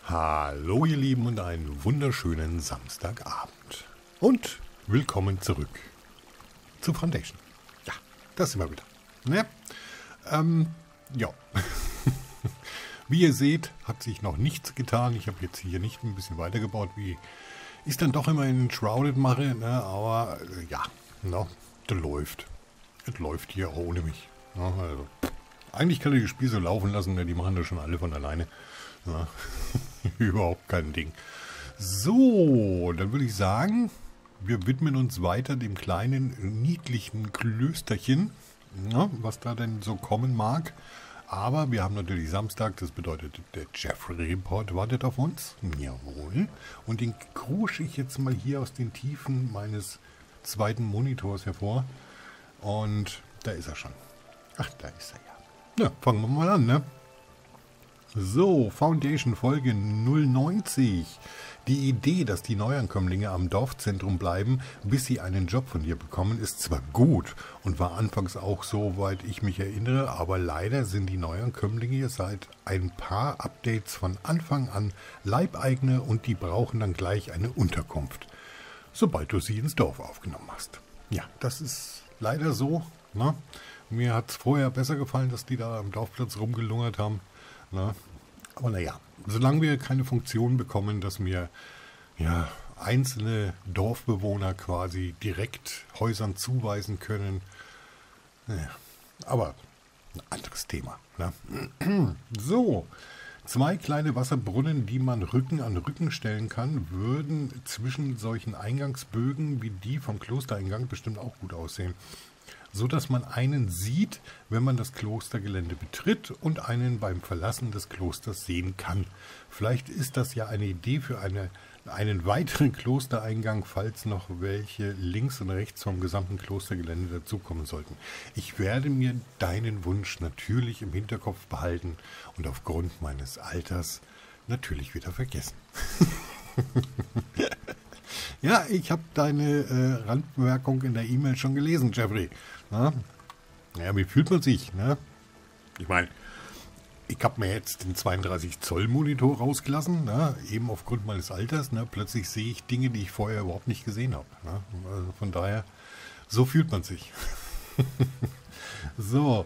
Hallo ihr Lieben und einen wunderschönen Samstagabend. Und willkommen zurück zu Foundation. Ja, das sind wir wieder. Ne? Ja. Wie ihr seht, hat sich noch nichts getan. Ich habe jetzt hier nicht ein bisschen weitergebaut, wie ich es dann doch immer in Shrouded mache. Ne? Aber ja, no, das läuft. Es läuft hier auch ohne mich. Ja, also, eigentlich kann ich das Spiel so laufen lassen, ne? Die machen das schon alle von alleine. Ja. Überhaupt kein Ding. So, dann würde ich sagen, wir widmen uns weiter dem kleinen, niedlichen Klösterchen, ja, was da denn so kommen mag. Aber wir haben natürlich Samstag, das bedeutet, der Jeffrey Report wartet auf uns. Jawohl. Und den krusche ich jetzt mal hier aus den Tiefen meines zweiten Monitors hervor. Und da ist er schon. Ach, da ist er ja. Ja, fangen wir mal an, ne? So, Foundation Folge 090. Die Idee, dass die Neuankömmlinge am Dorfzentrum bleiben, bis sie einen Job von dir bekommen, ist zwar gut und war anfangs auch so, weit ich mich erinnere, aber leider sind die Neuankömmlinge seit ein paar Updates von Anfang an Leibeigene und die brauchen dann gleich eine Unterkunft, sobald du sie ins Dorf aufgenommen hast. Ja, das ist leider so. Ne? Mir hat es vorher besser gefallen, dass die da am Dorfplatz rumgelungert haben. Na, aber naja, solange wir keine Funktion bekommen, dass mir ja, einzelne Dorfbewohner quasi direkt Häusern zuweisen können, naja, aber ein anderes Thema. Ne? So, 2 kleine Wasserbrunnen, die man Rücken an Rücken stellen kann, würden zwischen solchen Eingangsbögen wie die vom Klostereingang bestimmt auch gut aussehen. So dass man einen sieht, wenn man das Klostergelände betritt und einen beim Verlassen des Klosters sehen kann. Vielleicht ist das ja eine Idee für einen weiteren Klostereingang, falls noch welche links und rechts vom gesamten Klostergelände dazukommen sollten. Ich werde mir deinen Wunsch natürlich im Hinterkopf behalten und aufgrund meines Alters natürlich wieder vergessen. Ja, ich habe deine Randbemerkung in der E-Mail schon gelesen, Jeffrey. Na? Ja, wie fühlt man sich? Ne? Ich meine, ich habe mir jetzt den 32 Zoll Monitor rausgelassen, ne? Eben aufgrund meines Alters. Ne? Plötzlich sehe ich Dinge, die ich vorher überhaupt nicht gesehen habe. Ne? Also von daher, so fühlt man sich. So,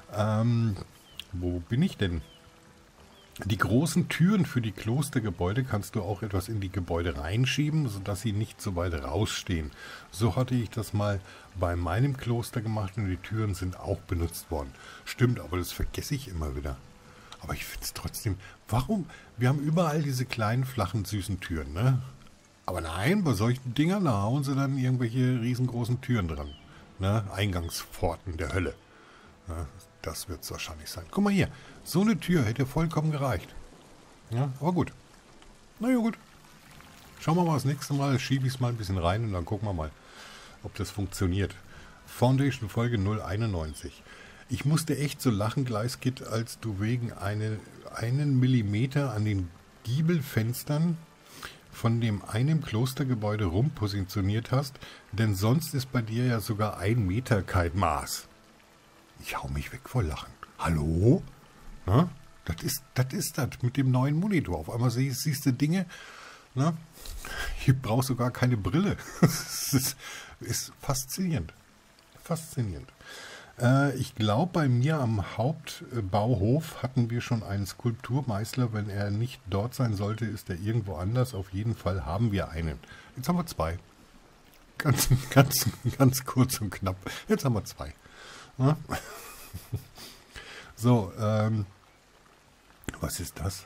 wo bin ich denn? Die großen Türen für die Klostergebäude kannst du auch etwas in die Gebäude reinschieben, sodass sie nicht so weit rausstehen. So hatte ich das mal bei meinem Kloster gemacht und die Türen sind auch benutzt worden. Stimmt, aber das vergesse ich immer wieder. Aber ich finde es trotzdem, warum? Wir haben überall diese kleinen, flachen, süßen Türen, ne? Aber nein, bei solchen Dingern, da hauen sie dann irgendwelche riesengroßen Türen dran. Ne? Eingangspforten der Hölle. Ja, das wird es wahrscheinlich sein. Guck mal hier, so eine Tür hätte vollkommen gereicht. Ja, aber gut. Na ja, gut. Schauen wir mal das nächste Mal, schiebe ich es mal ein bisschen rein und dann gucken wir mal, ob das funktioniert. Foundation Folge 091. Ich musste echt so lachen, Gleiskit, als du wegen einen Millimeter an den Giebelfenstern von dem einen Klostergebäude rumpositioniert hast, denn sonst ist bei dir ja sogar 1 Meter kein Maß. Ich hau mich weg vor Lachen. Hallo? Na, das ist das mit dem neuen Monitor. Auf einmal siehst du Dinge. Na, ich brauche sogar keine Brille. Das ist faszinierend. Faszinierend. Ich glaube, bei mir am Hauptbauhof hatten wir schon einen Skulpturmeister. Wenn er nicht dort sein sollte, ist er irgendwo anders. Auf jeden Fall haben wir einen. Jetzt haben wir 2. Ganz kurz und knapp. Jetzt haben wir 2. Ja? So, was ist das?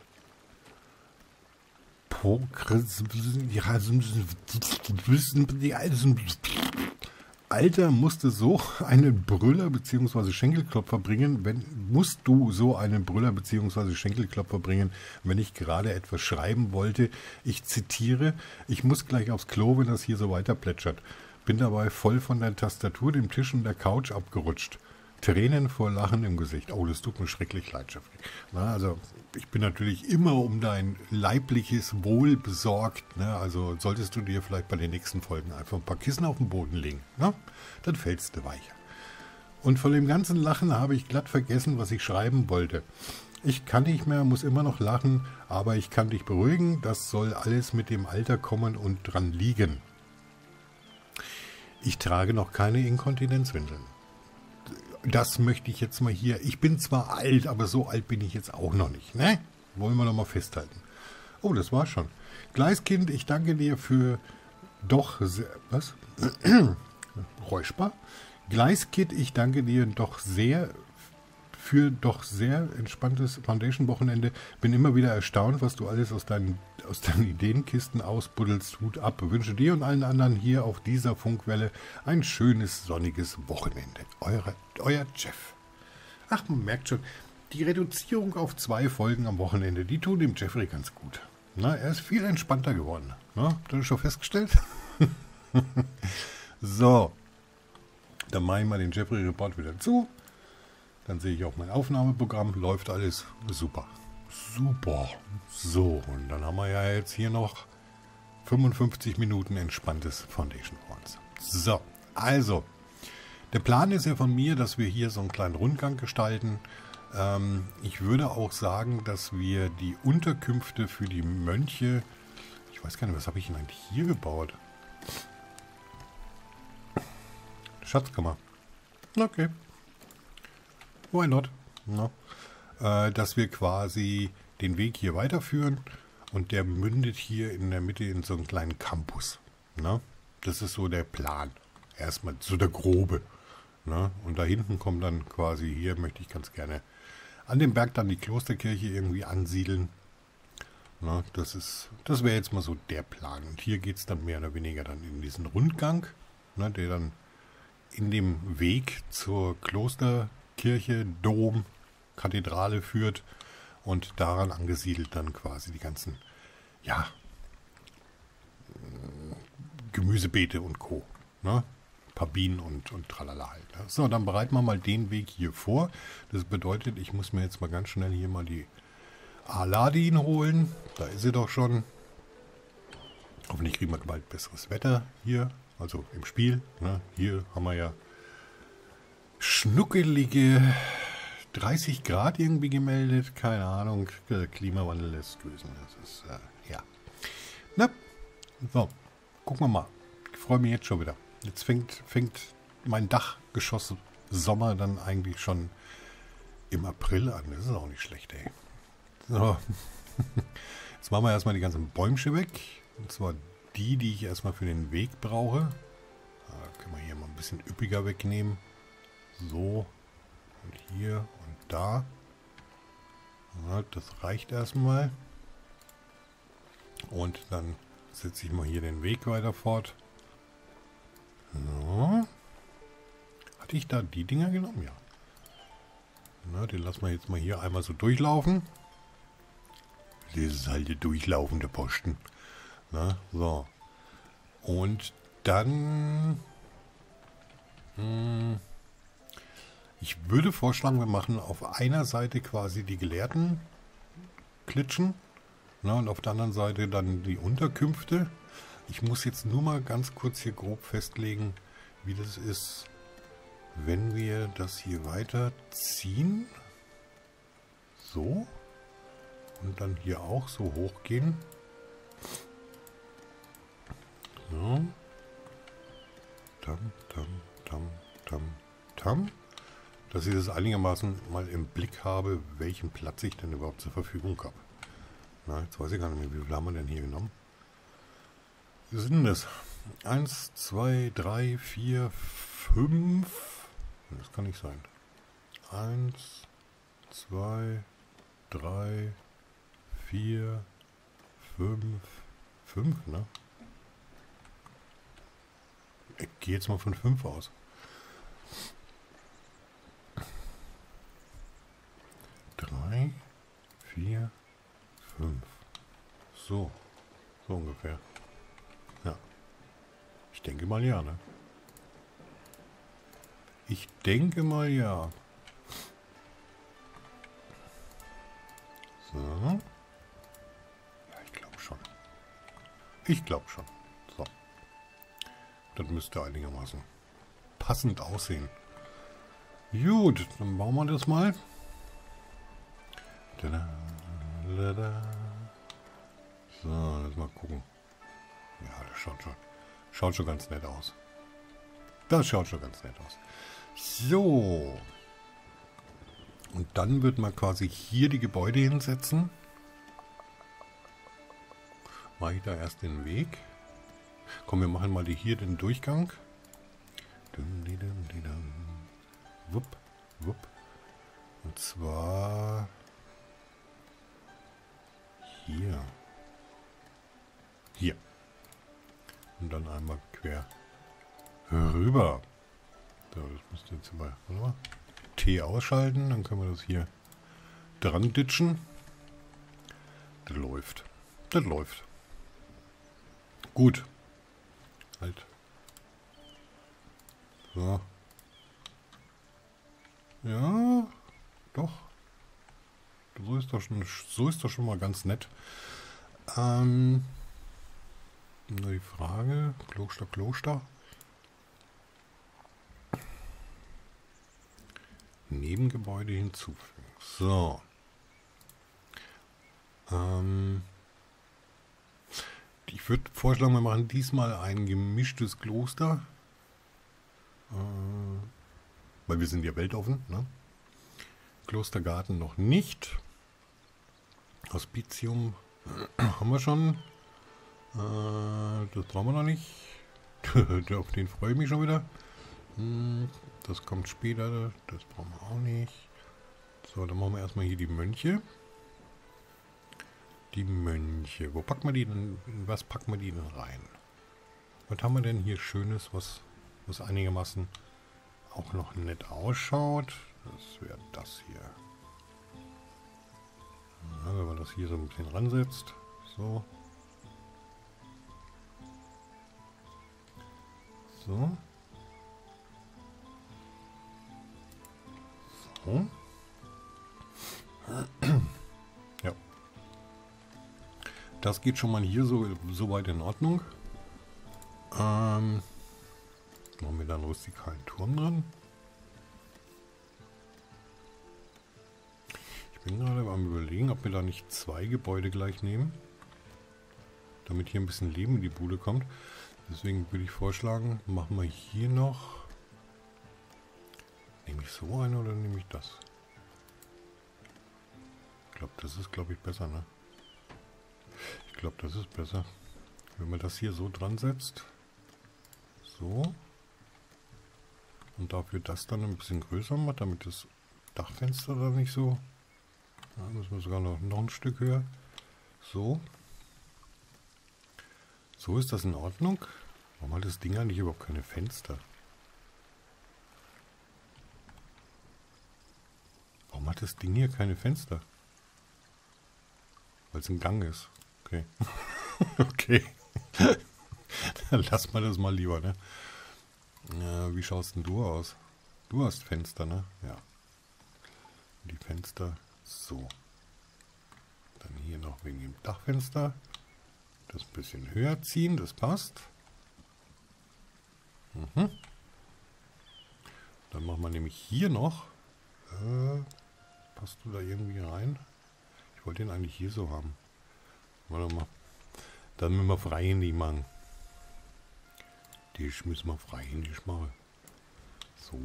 Alter, musste so einen Brüller bzw. Schenkelklopfer bringen, musst du so einen Brüller bzw. Schenkelklopfer bringen, wenn ich gerade etwas schreiben wollte. Ich zitiere, ich muss gleich aufs Klo, wenn das hier so weiter plätschert. Bin dabei voll von der Tastatur, dem Tisch und der Couch abgerutscht. Tränen vor Lachen im Gesicht. Oh, das tut mir schrecklich leid, Jeffrey. Na, also, ich bin natürlich immer um dein leibliches Wohl besorgt. Ne? Also, solltest du dir vielleicht bei den nächsten Folgen einfach ein paar Kissen auf den Boden legen. Ne? Dann fällst du weicher. Und von dem ganzen Lachen habe ich glatt vergessen, was ich schreiben wollte. Ich kann nicht mehr, muss immer noch lachen, aber ich kann dich beruhigen, das soll alles mit dem Alter kommen und dran liegen. Ich trage noch keine Inkontinenzwindeln. Das möchte ich jetzt mal hier. Ich bin zwar alt, aber so alt bin ich jetzt auch noch nicht, ne? Wollen wir doch mal festhalten. Oh, das war's schon. Gleiskind, ich danke dir für doch sehr... Was? Räusper? Gleiskind, ich danke dir doch sehr... für doch sehr entspanntes Foundation-Wochenende. Bin immer wieder erstaunt, was du alles aus deinen Ideenkisten ausbuddelst. Hut ab. Wünsche dir und allen anderen hier auf dieser Funkwelle ein schönes, sonniges Wochenende. Euer Jeff. Ach, man merkt schon, die Reduzierung auf 2 Folgen am Wochenende, die tut dem Jeffrey ganz gut. Na, er ist viel entspannter geworden. Na, habt ihr das schon festgestellt? So. Dann mache ich mal den Jeffrey-Report wieder zu. Dann sehe ich auch mein Aufnahmeprogramm. Läuft alles super. Super. So, und dann haben wir ja jetzt hier noch 55 Minuten entspanntes Foundation vor uns. So, also. Der Plan ist ja von mir, dass wir hier so einen kleinen Rundgang gestalten. Ich würde auch sagen, dass wir die Unterkünfte für die Mönche... Ich weiß gar nicht, was habe ich denn eigentlich hier gebaut? Schatzkammer. Okay. Why not? No. Dass wir quasi den Weg hier weiterführen und der mündet hier in der Mitte in so einen kleinen Campus. Ne? Das ist so der Plan. Erstmal so der grobe. Ne? Und da hinten kommt dann quasi, hier möchte ich ganz gerne an dem Berg dann die Klosterkirche irgendwie ansiedeln. Ne? Das wäre jetzt mal so der Plan. Und hier geht es dann mehr oder weniger dann in diesen Rundgang, ne, der dann in dem Weg zur Klosterkirche, Dom, Kathedrale führt und daran angesiedelt dann quasi die ganzen, ja, Gemüsebeete und Co. Ne? Ein paar Bienen und tralala halt. Ne? So, dann bereiten wir mal den Weg hier vor. Das bedeutet, ich muss mir jetzt mal ganz schnell hier mal die Aladin holen. Da ist sie doch schon. Hoffentlich kriegen wir bald besseres Wetter hier, also im Spiel. Ne? Hier haben wir ja schnuckelige 30 Grad irgendwie gemeldet. Keine Ahnung, der Klimawandel lässt grüßen. Das ist, ja. Na, so, gucken wir mal. Ich freue mich jetzt schon wieder. Jetzt fängt mein Dachgeschoss Sommer dann eigentlich schon im April an. Das ist auch nicht schlecht, ey. So. Jetzt machen wir erstmal die ganzen Bäumchen weg. Und zwar die ich erstmal für den Weg brauche. Da können wir hier mal ein bisschen üppiger wegnehmen. So. Und hier und da. Ja, das reicht erstmal. Und dann setze ich mal hier den Weg weiter fort. So. Hatte ich da die Dinger genommen? Ja. Na, den lassen wir jetzt mal hier einmal so durchlaufen. Das ist halt der durchlaufende Posten. Na, so. Und dann... ich würde vorschlagen, wir machen auf einer Seite quasi die Gelehrten klitschen. Na, und auf der anderen Seite dann die Unterkünfte. Ich muss jetzt nur mal ganz kurz hier grob festlegen, wie das ist, wenn wir das hier weiterziehen. So. Und dann hier auch so hochgehen. So. Tam, tam, tam, tam, tam. Dass ich das einigermaßen mal im Blick habe, welchen Platz ich denn überhaupt zur Verfügung habe. Na, jetzt weiß ich gar nicht mehr, wie viel haben wir denn hier genommen? Wie sind das? 1, 2, 3, 4, 5. Das kann nicht sein. 1, 2, 3, 4, 5. 5, ne? Ich gehe jetzt mal von 5 aus. 3, 4, 5. So. So ungefähr. Ja. Ich denke mal ja, ne? Ich denke mal ja. So. Ja, ich glaube schon. Ich glaube schon. So. Das müsste einigermaßen passend aussehen. Gut, dann bauen wir das mal. Tada, tada. So, lass mal gucken. Ja, das schaut schon ganz nett aus. Das schaut schon ganz nett aus. So. Und dann wird man quasi hier die Gebäude hinsetzen. Mache ich da erst den Weg. Komm, wir machen mal hier den Durchgang. Wupp, wupp. Und zwar hier. Hier. Und dann einmal quer rüber. So, das müsste jetzt mal, warte mal. T ausschalten, dann können wir das hier dran ditchen. Das läuft. Das läuft. Gut. Halt. So. Ja, doch. So ist doch schon mal ganz nett. Nur die Frage, Kloster. Nebengebäude hinzufügen. So. Ich würde vorschlagen, wir machen diesmal ein gemischtes Kloster. Weil wir sind ja weltoffen, ne? Klostergarten noch nicht. Hospitium haben wir schon. Das brauchen wir noch nicht. Auf den freue ich mich schon wieder. Das kommt später. Das brauchen wir auch nicht. So, dann machen wir erstmal hier die Mönche. Die Mönche. Wo packen wir die denn? Was packen wir die denn rein? Was haben wir denn hier Schönes, was einigermaßen auch noch nett ausschaut? Das wäre das hier. Ja, wenn man das hier so ein bisschen ransetzt. So. So. So. Ja. Das geht schon mal hier so weit in Ordnung. Machen wir da einen rustikalen Turm dran. Ich bin gerade am Überlegen, ob wir da nicht 2 Gebäude gleich nehmen. Damit hier ein bisschen Leben in die Bude kommt. Deswegen würde ich vorschlagen, machen wir hier noch... Nehme ich so eine oder nehme ich das? Ich glaube, das ist, besser, ne? Ich glaube, das ist besser. Wenn man das hier so dran setzt. So. Und dafür das dann ein bisschen größer macht, damit das Dachfenster da nicht so... Da müssen wir sogar noch ein Stück höher. So. So ist das in Ordnung. Warum hat das Ding eigentlich überhaupt keine Fenster? Warum hat das Ding hier keine Fenster? Weil es ein Gang ist. Okay. Okay. Dann lass mal das mal lieber, ne? Ja, wie schaust denn du aus? Du hast Fenster, ne? Ja. Die Fenster so. Dann hier noch wegen dem Dachfenster. Das ein bisschen höher ziehen, das passt. Mhm. Dann machen wir nämlich hier noch. Passt du da irgendwie rein? Ich wollte den eigentlich hier so haben. Warte mal. Dann müssen wir freihändig machen. Die müssen wir freihändig machen. So.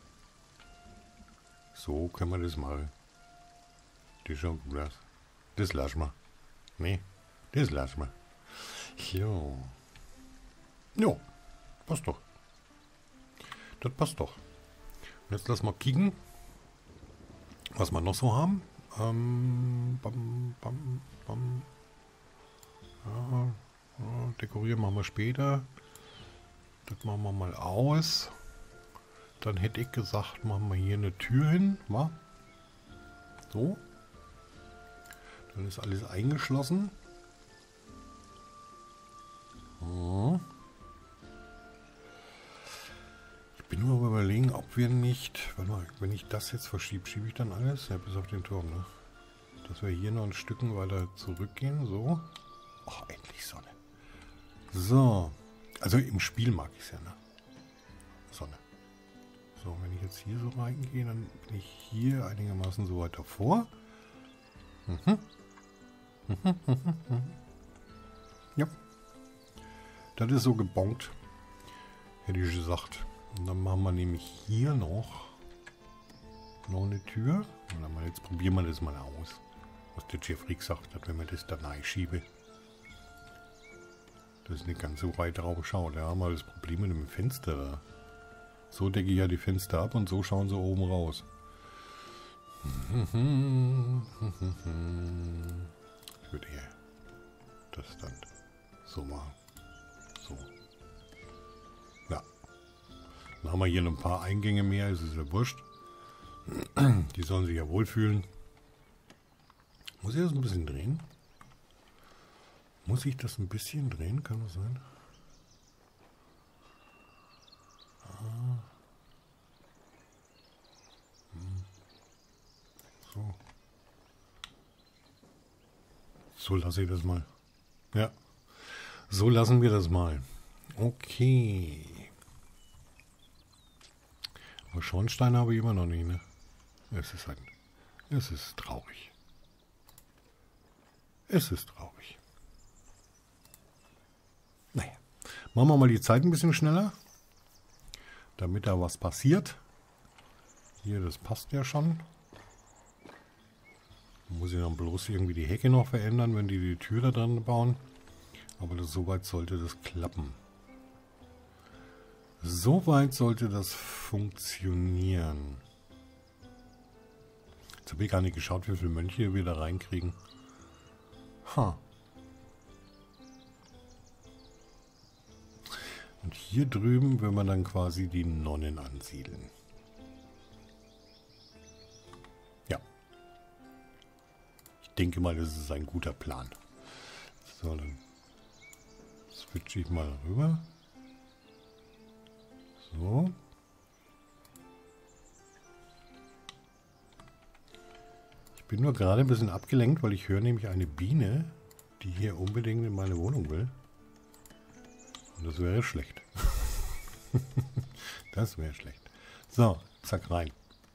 So können wir das machen. Das schaut gut aus. Das lassen wir. Nee, das lassen wir. Jo. Jo, passt doch. Das passt doch. Und jetzt lass mal kicken, was wir noch so haben. Ja, dekorieren machen wir später. Das machen wir mal aus. Dann hätte ich gesagt, machen wir hier eine Tür hin. Wa? So. Dann ist alles eingeschlossen. So. Ich bin nur überlegen, ob wir nicht... Warte mal, wenn ich das jetzt verschiebe, schiebe ich dann alles? Ja, bis auf den Turm, ne? Dass wir hier noch ein Stückchen weiter zurückgehen. So. Ach, endlich Sonne. So. Also im Spiel mag ich es ja, ne? Sonne. So, wenn ich jetzt hier so reingehe, dann bin ich hier einigermaßen so weit davor. Ja. Das ist so gebongt. Hätte ich gesagt. Und dann machen wir nämlich hier noch eine Tür. Und jetzt probieren wir das mal aus. Was der Jeffrey gesagt hat, wenn man das da reinschiebe. Das ist nicht ganz so weit rausschaut. Da haben wir das Problem mit dem Fenster da. So decke ich ja die Fenster ab und so schauen sie oben raus. Ich würde hier das dann so machen. So. Ja. Dann haben wir hier noch ein paar Eingänge mehr. Es ist ja wurscht. Die sollen sich ja wohlfühlen. Muss ich das ein bisschen drehen? Muss ich das ein bisschen drehen? Kann das sein? So. So lasse ich das mal. Ja. So lassen wir das mal. Okay. Aber Schornstein habe ich immer noch nicht, ne? Es ist traurig. Es ist traurig. Naja. Machen wir mal die Zeit ein bisschen schneller. Damit da was passiert. Hier, das passt ja schon. Muss ich dann bloß irgendwie die Hecke noch verändern, wenn die Tür da dran bauen. Aber soweit sollte das klappen. Soweit sollte das funktionieren. Jetzt habe ich gar nicht geschaut, wie viele Mönche wir da reinkriegen. Ha. Und hier drüben will man dann quasi die Nonnen ansiedeln. Ja. Ich denke mal, das ist ein guter Plan. So, dann switche ich mal rüber. So. Ich bin nur gerade ein bisschen abgelenkt, weil ich höre nämlich eine Biene, die hier unbedingt in meine Wohnung will. Und das wäre schlecht. Das wäre schlecht. So, zack rein.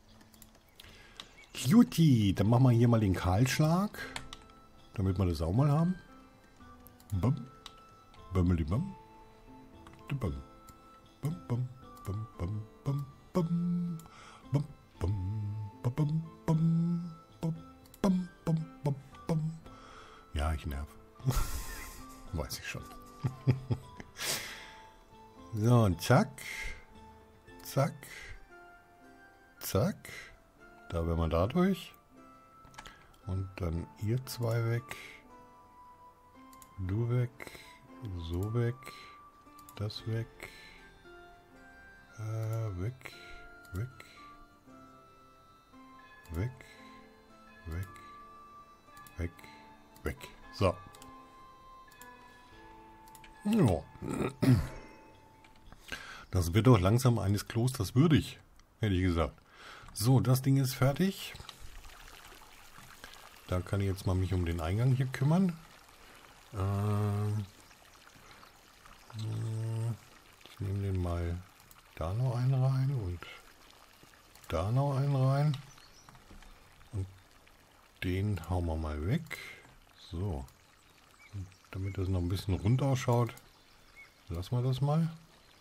Cutie, dann machen wir hier mal den Kahlschlag, damit wir das auch mal haben. Bum. Bummeli bum. Bum. Bum bum bum bum bum bum. Bum bum bum bum bum. Bum bum bum bum. Ja, ich nerv. Weiß ich schon. So, und zack. Zack. Zack. Da wären wir da durch. Und dann ihr zwei weg. Du weg. So weg. Das weg. Weg. Weg. Weg. Weg. Weg. Weg. So. Ja. Das wird doch langsam eines Klosters würdig, hätte ich gesagt. So, das Ding ist fertig. Da kann ich jetzt mal mich um den Eingang hier kümmern. Ich nehme den mal da noch einen rein und da noch einen rein. Und den hauen wir mal weg. So. Und damit das noch ein bisschen rund ausschaut, lassen wir das mal.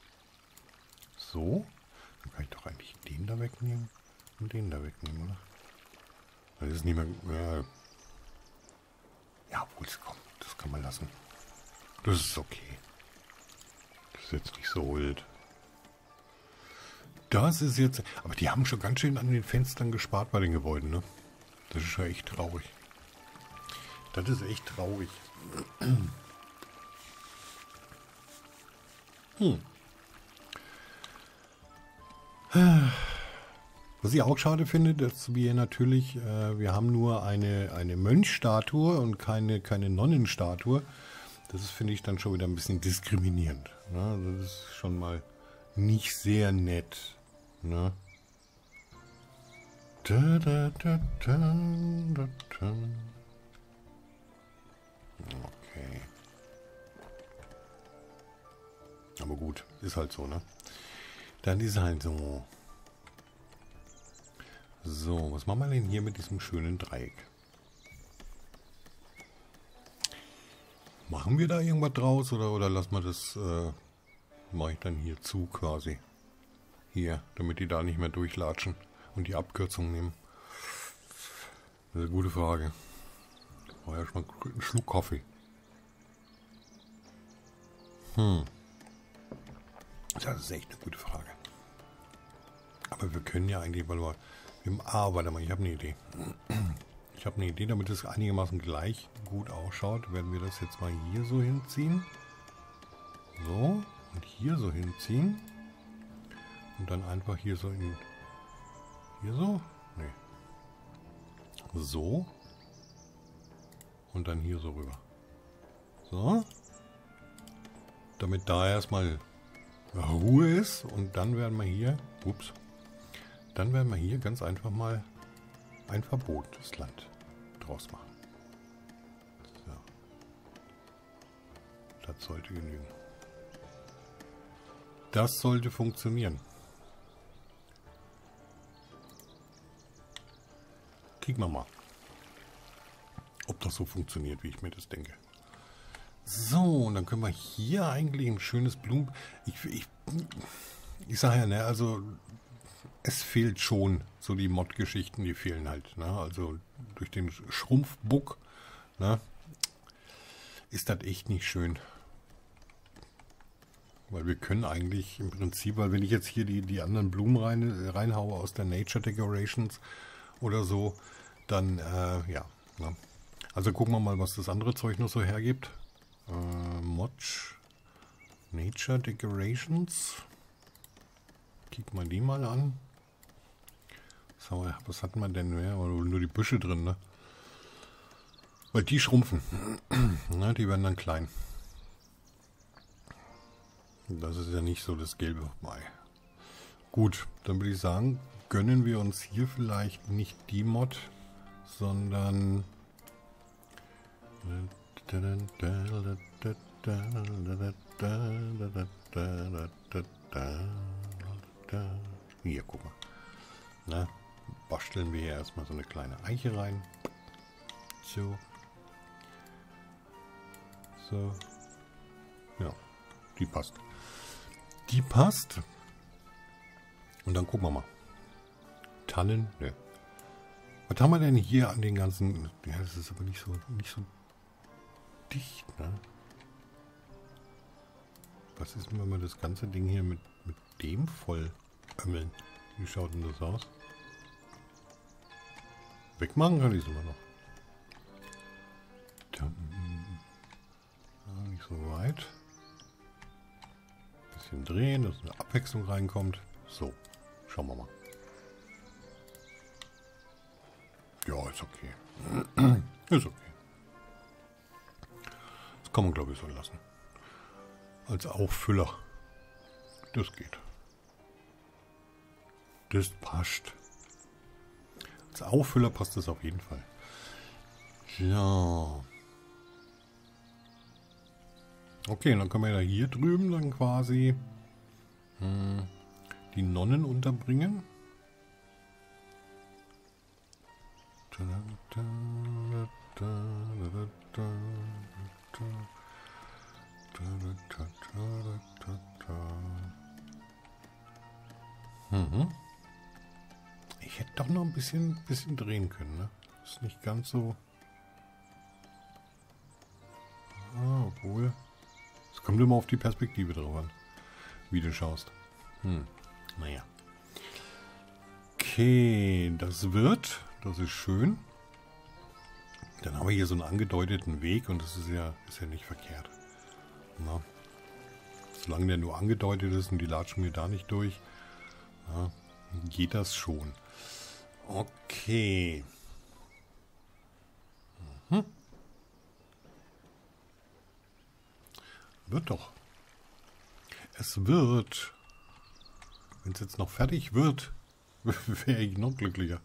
So. Dann kann ich doch eigentlich den da wegnehmen und den da wegnehmen, oder? Das ist nicht mehr... ja, obwohl es kommt. Das kann man lassen. Das ist okay. Das ist jetzt nicht so wild. Das ist jetzt... Aber die haben schon ganz schön an den Fenstern gespart bei den Gebäuden, ne? Das ist ja echt traurig. Das ist echt traurig. Was ich auch schade finde, dass wir natürlich, wir haben nur eine Mönchstatue und keine Nonnenstatue. Das ist, finde ich, dann schon wieder ein bisschen diskriminierend. Ne? Das ist schon mal nicht sehr nett. Ne? Da, da, da, da, da, da. Okay. Aber gut, ist halt so, ne? Dann ist halt so. So, was machen wir denn hier mit diesem schönen Dreieck? Machen wir da irgendwas draus oder lassen wir das, mache ich dann hier zu quasi. Hier, damit die da nicht mehr durchlatschen und die Abkürzung nehmen. Das ist eine gute Frage. Oh, erstmal einen Schluck Kaffee. Das ist echt eine gute Frage. Aber wir können ja eigentlich, warte mal, ich habe eine Idee. Ich habe eine Idee, damit es einigermaßen gleich gut ausschaut, werden wir das jetzt mal hier so hinziehen. So, und hier so hinziehen. Und dann einfach hier so in... Hier so? Nee. So. Und dann hier so rüber. So. Damit da erstmal Ruhe ist. Und dann werden wir hier... Ups. Dann werden wir hier ganz einfach mal ein verbotenes Land draus machen. So. Das sollte genügen. Das sollte funktionieren. Kicken wir mal, ob das so funktioniert, wie ich mir das denke. So, und dann können wir hier eigentlich ein schönes Blumen... Ich sage ja, ne, also es fehlt schon, so die Mod-Geschichten, die fehlen halt. Ne? Also durch den Schrumpfbuck, ne, ist das echt nicht schön. Weil wir können eigentlich im Prinzip, weil wenn ich jetzt hier die anderen Blumen reinhaue aus der Nature Decorations oder so, dann, ja. Ne? Also gucken wir mal, was das andere Zeug noch so hergibt. Mod Nature Decorations. Kick mal die mal an. So, was hatten wir denn? Ja, nur die Büsche drin, ne? Weil die schrumpfen. Ne, die werden dann klein. Das ist ja nicht so das gelbe Ei. Gut, dann würde ich sagen, gönnen wir uns hier vielleicht nicht die Mod, sondern hier, guck mal. Na, basteln wir hier erstmal so eine kleine Eiche rein. So. So. Ja, die passt. Die passt. Und dann gucken wir mal. Tannen, ne. Was haben wir denn hier an den ganzen... Ja, das ist aber nicht so dicht, ne? Was ist denn, wenn wir das ganze Ding hier mit dem voll ömmeln? Wie schaut denn das aus? Wegmachen kann ich es immer noch. Nicht so weit. Bisschen drehen, dass eine Abwechslung reinkommt. So, schauen wir mal. Ja, ist okay. Ist okay. Das kann man, glaube ich, so lassen. Als Auffüller. Das geht. Das passt. Als Auffüller passt das auf jeden Fall. Ja. Okay, dann können wir ja hier drüben dann quasi die Nonnen unterbringen. Ich hätte doch noch ein bisschen drehen können, ne? Ist nicht ganz so... obwohl... Es kommt immer auf die Perspektive drauf an, wie du schaust. Naja. Okay, das wird... Das ist schön. Dann haben wir hier so einen angedeuteten Weg und das ist ja nicht verkehrt. Na? Solange der nur angedeutet ist und die latschen mir da nicht durch, na, geht das schon. Okay. Wird doch. Es wird. Wenn es jetzt noch fertig wird, wäre ich noch glücklicher.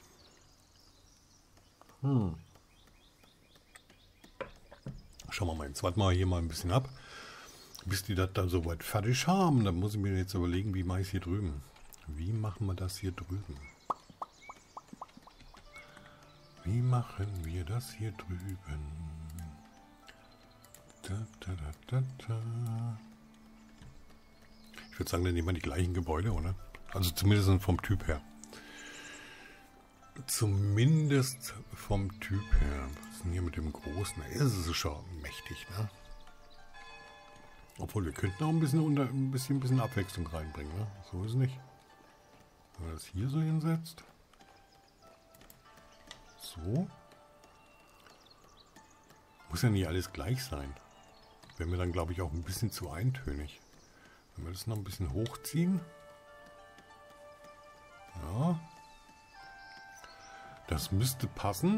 Schauen wir mal, jetzt warten wir hier mal ein bisschen ab, bis die das dann soweit fertig haben. Dann muss ich mir jetzt überlegen, wie mache ich es hier drüben. Wie machen wir das hier drüben? Wie machen wir das hier drüben? Ich würde sagen, dann nehmen wir die gleichen Gebäude, oder? Also zumindest vom Typ her. Zumindest vom Typ her. Was ist denn hier mit dem Großen? Es ist schon mächtig, ne? Obwohl, wir könnten auch ein bisschen Abwechslung reinbringen, ne? So ist es nicht. Wenn man das hier so hinsetzt. So. Muss ja nicht alles gleich sein. Wäre mir dann, glaube ich, auch ein bisschen zu eintönig. Wenn wir das noch ein bisschen hochziehen. Ja. Das müsste passen.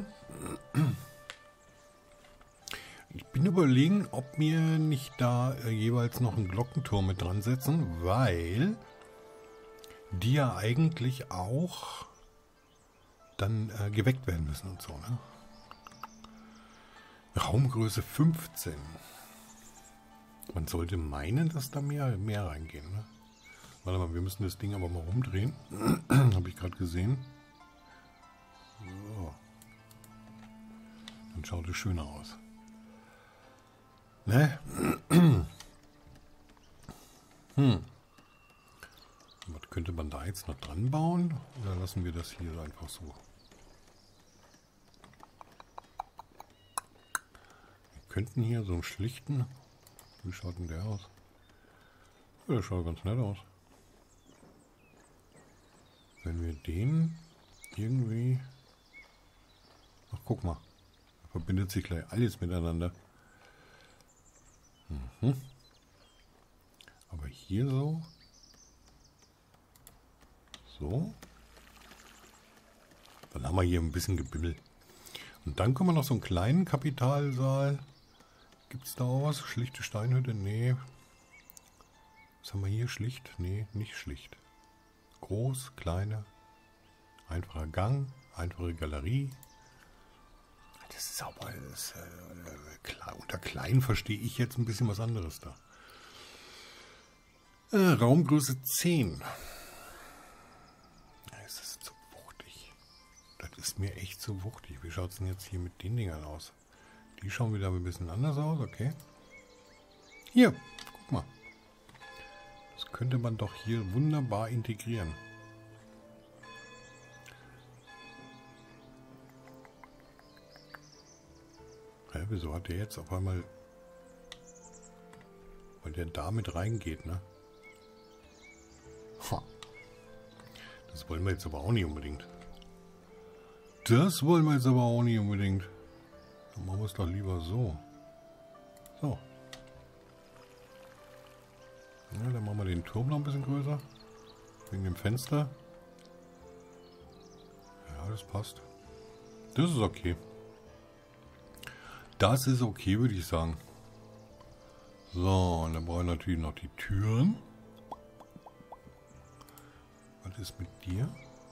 Ich bin überlegen, ob wir nicht da jeweils noch einen Glockenturm mit dran setzen, weil die ja eigentlich auch dann geweckt werden müssen und so, ne? Raumgröße 15. Man sollte meinen, dass da mehr reingehen, ne? Warte mal, wir müssen das Ding aber mal rumdrehen. Habe ich gerade gesehen. So. Dann schaut es schöner aus. Ne? Was könnte man da jetzt noch dran bauen? Oder lassen wir das hier einfach so? Wir könnten hier so einen schlichten... Wie schaut denn der aus? Ja, der schaut ganz nett aus. Wenn wir den irgendwie... Ach, guck mal. Da verbindet sich gleich alles miteinander. Mhm. Aber hier so... So. Dann haben wir hier ein bisschen Gebimmel. Und dann kommen wir noch so einen kleinen Kapitalsaal. Gibt es da auch was? Schlichte Steinhütte? Nee. Was haben wir hier? Schlicht? Nee, nicht schlicht. Groß, kleine, einfacher Gang, einfache Galerie. Das ist aber... unter klein verstehe ich jetzt ein bisschen was anderes da. Raumgröße 10. Es ist zu wuchtig. Das ist mir echt zu wuchtig. Wie schaut es denn jetzt hier mit den Dingern aus? Die schauen wieder ein bisschen anders aus, okay. Hier, guck mal. Das könnte man doch hier wunderbar integrieren. Hä, wieso hat der jetzt auf einmal... Weil der da mit reingeht, ne? Ha. Das wollen wir jetzt aber auch nicht unbedingt. Das wollen wir jetzt aber auch nicht unbedingt. Dann machen wir es doch lieber so. So. Ja, dann machen wir den Turm noch ein bisschen größer. Wegen dem Fenster. Ja, das passt. Das ist okay. Das ist okay, würde ich sagen. So, und dann brauchen wir natürlich noch die Türen. Was ist mit dir?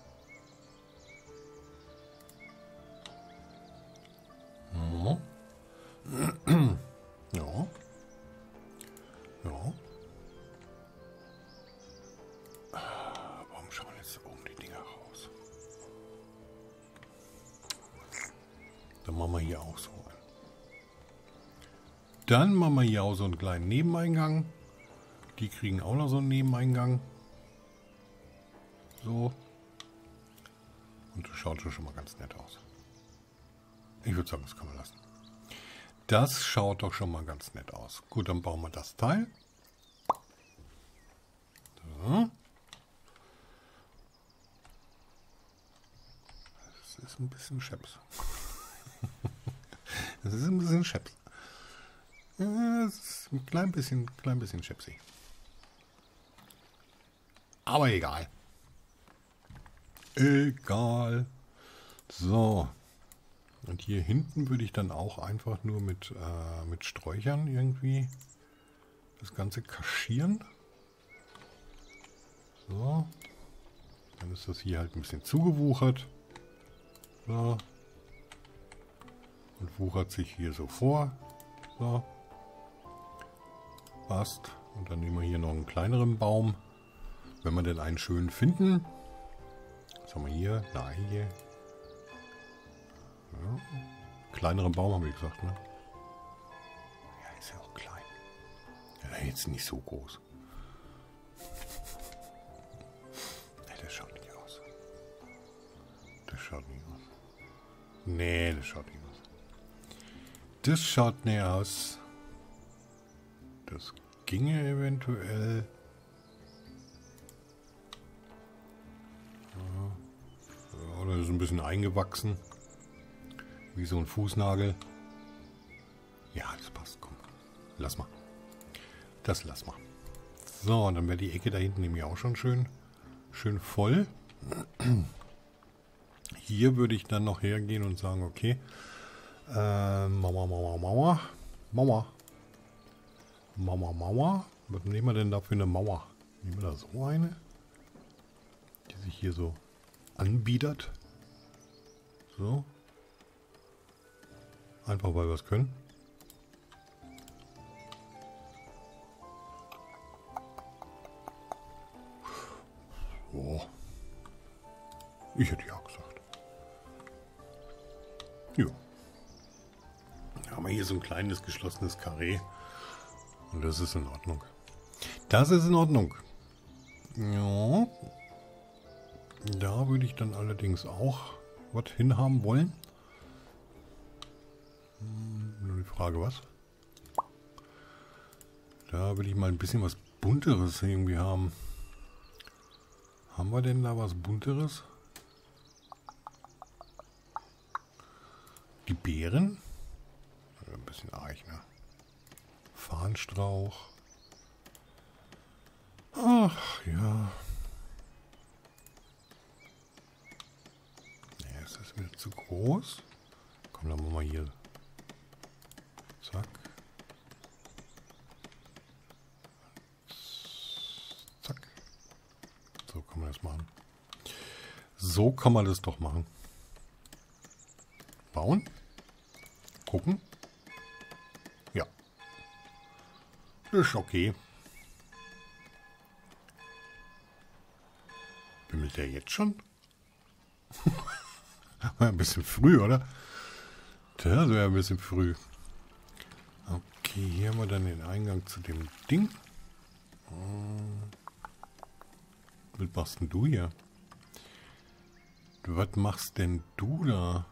Ja. Ja. Ja. Warum schauen jetzt oben die Dinger raus? Dann machen wir hier auch so ein. Dann machen wir hier auch so einen kleinen Nebeneingang. Die kriegen auch noch so einen Nebeneingang. So. Und das schaut schon mal ganz nett aus. Ich würde sagen, das kann man lassen. Das schaut doch schon mal ganz nett aus. Gut, dann bauen wir das Teil. So. Das ist ein bisschen scheps. Das ist ein bisschen scheps. Ja, das ist ein klein bisschen schepsig. Aber egal. Egal. So. Und hier hinten würde ich dann auch einfach nur mit Sträuchern irgendwie das Ganze kaschieren. So. Dann ist das hier halt ein bisschen zugewuchert. So. Und wuchert sich hier so vor. So. Passt. Und dann nehmen wir hier noch einen kleineren Baum. Wenn wir denn einen schönen finden. Was haben wir hier? Nein, hier. Ja. Kleineren Baum habe ich gesagt, ne? Ja, ist ja auch jetzt nicht so groß. Nee, das schaut nicht aus. Das schaut nicht aus. Nee, das schaut nicht aus. Das schaut nicht aus. Das ginge eventuell. Ja, oder ist ein bisschen eingewachsen. Wie so ein Fußnagel. Ja, das passt. Komm, lass mal. Das lass mal. So, dann wäre die Ecke da hinten nämlich auch schon schön voll. Hier würde ich dann noch hergehen und sagen, okay, Mauer. Was nehmen wir denn da für eine Mauer? Nehmen wir da so eine, die sich hier so anbietet. So. Einfach weil wir es können. Oh. Ich hätte ja gesagt. Ja. Da haben wir hier so ein kleines geschlossenes Karree. Und das ist in Ordnung. Das ist in Ordnung. Ja. Da würde ich dann allerdings auch was hinhaben wollen. Nur die Frage, was? Da will ich mal ein bisschen was Bunteres irgendwie haben. Haben wir denn da was Bunteres? Die Beeren? Ein bisschen arg, ne? Farnstrauch. Ach, ja. Nee, ist das wieder zu groß? Komm, dann machen wir hier. Zack. Zack. So kann man das machen. So kann man das doch machen. Bauen. Gucken. Ja. Ist okay. Bimmelt der jetzt schon? Ein bisschen früh, oder? Das wäre ein bisschen früh. Okay, hier haben wir dann den Eingang zu dem Ding. Was machst denn du hier? Was machst denn du da?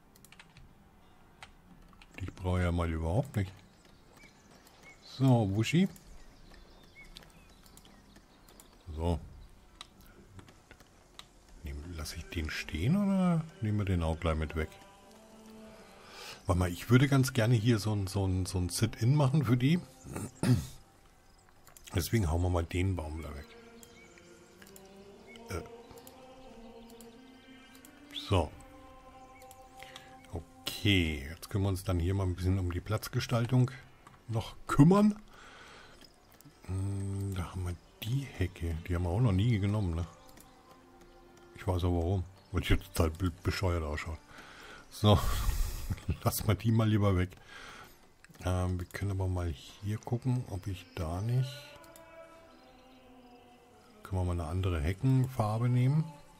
Ich brauche ja mal überhaupt nicht. So, Wuschi. So. Lasse ich den stehen oder nehmen wir den auch gleich mit weg? Warte mal, ich würde ganz gerne hier so ein Sit-In machen für die. Deswegen hauen wir mal den Baum da weg. So. Okay, jetzt können wir uns dann hier mal ein bisschen um die Platzgestaltung noch kümmern. Da haben wir die Hecke. Die haben wir auch noch nie genommen, ne? Ich weiß aber warum. Weil die jetzt total bescheuert ausschaut. So. Lass mal die mal lieber weg. Wir können aber mal hier gucken, ob ich da nicht... Können wir mal eine andere Heckenfarbe nehmen.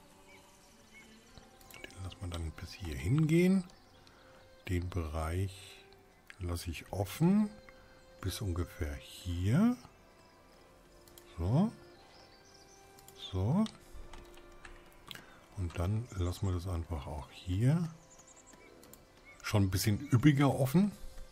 Den lassen wir dann bis hier hingehen. Den Bereich lasse ich offen. Bis ungefähr hier. So. So. Und dann lassen wir das einfach auch hier. Schon ein bisschen üppiger offen.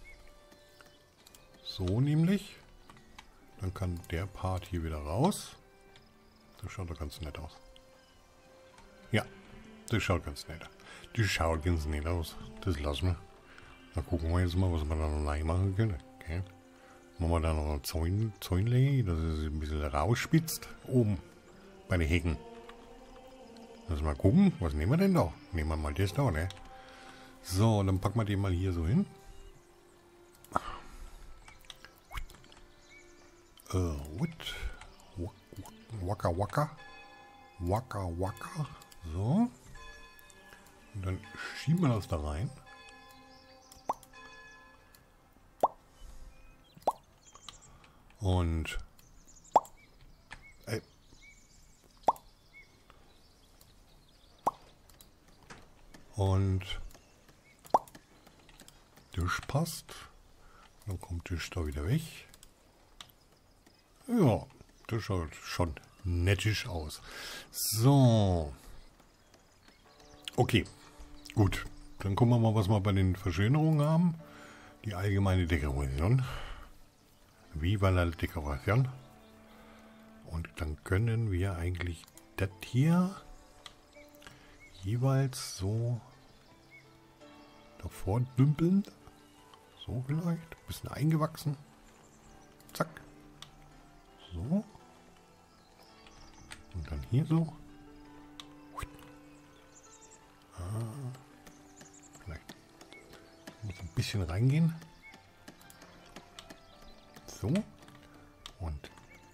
So nämlich. Dann kann der Part hier wieder raus. Das schaut doch ganz nett aus. Ja, das schaut ganz nett aus. Das schaut ganz nett aus. Das lassen wir. Dann gucken wir jetzt mal, was wir da noch rein machen können. Okay. Machen wir da noch ein Zäunle, dass es ein bisschen rausspitzt. Oben bei den Hecken. Lass mal gucken, was nehmen wir denn da? Nehmen wir mal das da, ne? So, dann packen wir den mal hier so hin. Waka waka. Waka waka. So. Und dann schieben wir das da rein. Und das passt. Dann kommt das da wieder weg. Ja, das schaut schon nettisch aus. So. Okay, gut. Dann gucken wir mal, was wir bei den Verschönerungen haben. Die allgemeine Dekoration. Viva la Dekoration. Und dann können wir eigentlich das hier jeweils so davor dümpeln. So vielleicht. Ein bisschen eingewachsen. Zack. So. Und dann hier so. Vielleicht muss ein bisschen reingehen. So. Und.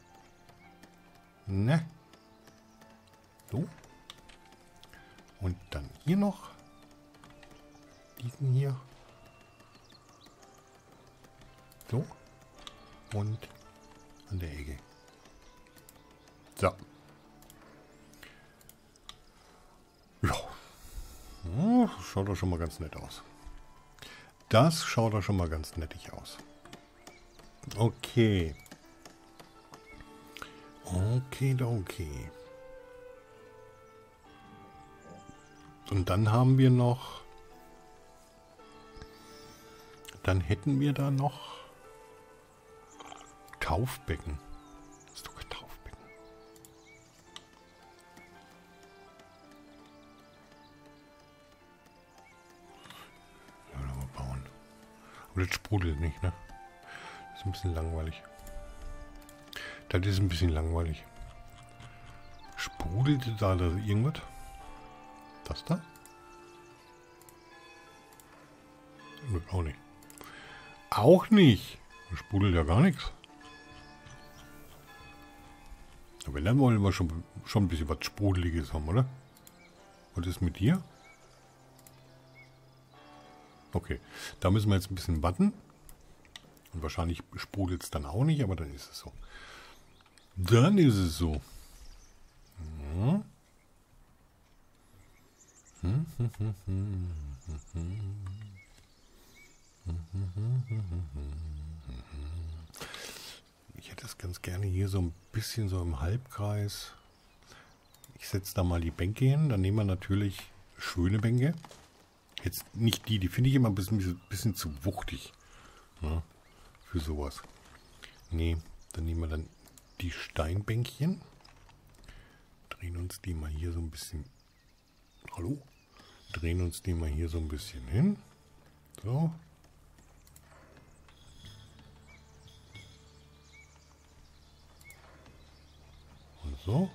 Ne. So. Und dann hier noch. Diesen hier. So. Und an der Ecke. So. Ja. Ja, schaut doch schon mal ganz nett aus. Das schaut doch schon mal ganz nettig aus. Okay. Okay. Und dann haben wir noch... Dann hätten wir da noch... Taufbecken. Das ist doch kein Taufbecken. Ja, mal bauen. Aber das sprudelt nicht, ne? Das ist ein bisschen langweilig. Das ist ein bisschen langweilig. Sprudelte da irgendwas? Das da? Auch nicht. Auch nicht. Da sprudelt ja gar nichts. Aber dann wollen wir schon ein bisschen was Sprudeliges haben, oder? Was ist mit dir? Okay, da müssen wir jetzt ein bisschen warten. Und wahrscheinlich sprudelt es dann auch nicht, aber dann ist es so. Dann ist es so. Ja. Ich hätte das ganz gerne hier so ein bisschen so im Halbkreis. Ich setze da mal die Bänke hin. Dann nehmen wir natürlich schöne Bänke. Jetzt nicht die finde ich immer ein bisschen zu wuchtig. Ja, für sowas. Nee, dann nehmen wir dann die Steinbänkchen. Drehen uns die mal hier so ein bisschen... Hallo? Drehen uns die mal hier so ein bisschen hin. So. Und so.